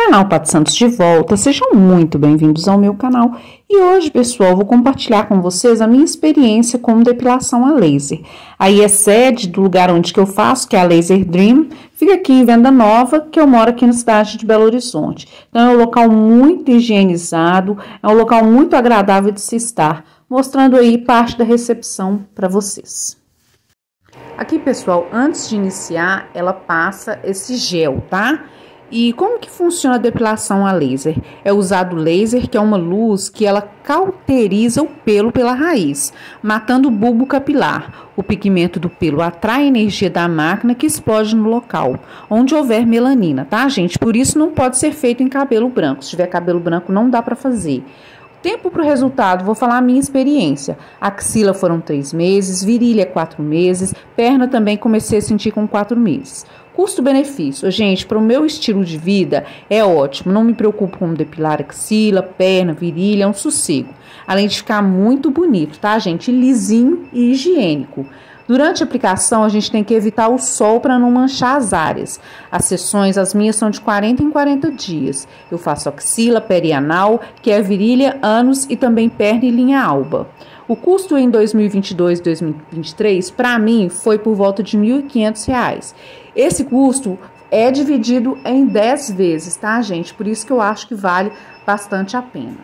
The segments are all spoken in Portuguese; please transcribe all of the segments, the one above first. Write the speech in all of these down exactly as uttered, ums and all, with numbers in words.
Canal Paty Santos de volta, sejam muito bem-vindos ao meu canal. E hoje, pessoal, vou compartilhar com vocês a minha experiência com depilação a laser. Aí é sede do lugar onde que eu faço, que é a Laser Dream, fica aqui em Venda Nova, que eu moro aqui na cidade de Belo Horizonte. Então é um local muito higienizado, é um local muito agradável de se estar, mostrando aí parte da recepção para vocês. Aqui, pessoal, antes de iniciar, ela passa esse gel, tá? E como que funciona a depilação a laser? É usado o laser, que é uma luz que ela cauteriza o pelo pela raiz, matando o bulbo capilar. O pigmento do pelo atrai a energia da máquina que explode no local, onde houver melanina, tá, gente? Por isso não pode ser feito em cabelo branco. Se tiver cabelo branco, não dá para fazer. Tempo para o resultado, vou falar a minha experiência. Axila foram três meses, virilha quatro meses, perna também comecei a sentir com quatro meses. Custo-benefício, gente, para o meu estilo de vida é ótimo, não me preocupo com depilar axila, perna, virilha, é um sossego. Além de ficar muito bonito, tá, gente? Lisinho e higiênico. Durante a aplicação, a gente tem que evitar o sol para não manchar as áreas. As sessões, as minhas, são de quarenta em quarenta dias. Eu faço axila, perianal, que é virilha, ânus e também perna e linha alba. O custo em dois mil e vinte e dois e dois mil e vinte e três, para mim, foi por volta de mil e quinhentos reais. Esse custo é dividido em dez vezes, tá, gente? Por isso que eu acho que vale bastante a pena.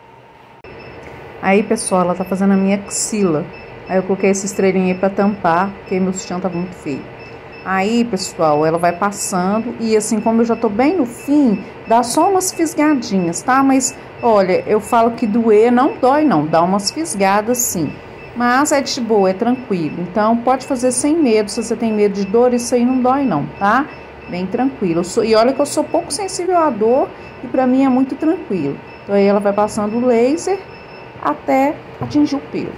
Aí, pessoal, ela tá fazendo a minha axila. Aí eu coloquei essa estrelinha aí pra tampar, porque meu sutiã tava muito feio. Aí, pessoal, ela vai passando e assim, como eu já tô bem no fim, dá só umas fisgadinhas, tá? Mas, olha, eu falo que doer não dói não, dá umas fisgadas sim. Mas é de boa, é tranquilo. Então, pode fazer sem medo. Se você tem medo de dor, isso aí não dói não, tá? Bem tranquilo. Eu sou, e olha que eu sou pouco sensível à dor e pra mim é muito tranquilo. Então, aí ela vai passando o laser até atingir o pelo.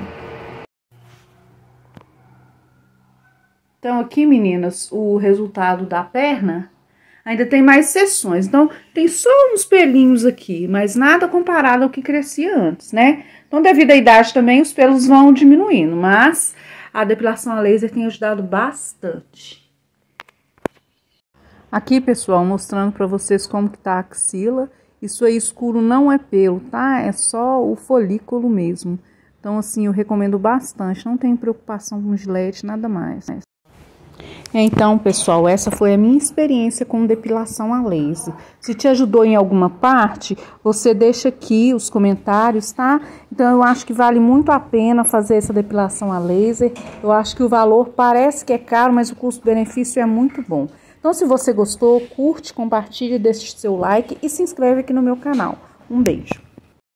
Então, aqui, meninas, o resultado da perna ainda tem mais sessões. Então, tem só uns pelinhos aqui, mas nada comparado ao que crescia antes, né? Então, devido à idade também, os pelos vão diminuindo, mas a depilação a laser tem ajudado bastante. Aqui, pessoal, mostrando pra vocês como que tá a axila. Isso aí escuro não é pelo, tá? É só o folículo mesmo. Então, assim, eu recomendo bastante. Não tem preocupação com gilete, nada mais. Então, pessoal, essa foi a minha experiência com depilação a laser. Se te ajudou em alguma parte, você deixa aqui os comentários, tá? Então, eu acho que vale muito a pena fazer essa depilação a laser. Eu acho que o valor parece que é caro, mas o custo-benefício é muito bom. Então, se você gostou, curte, compartilhe, deixe seu like e se inscreve aqui no meu canal. Um beijo!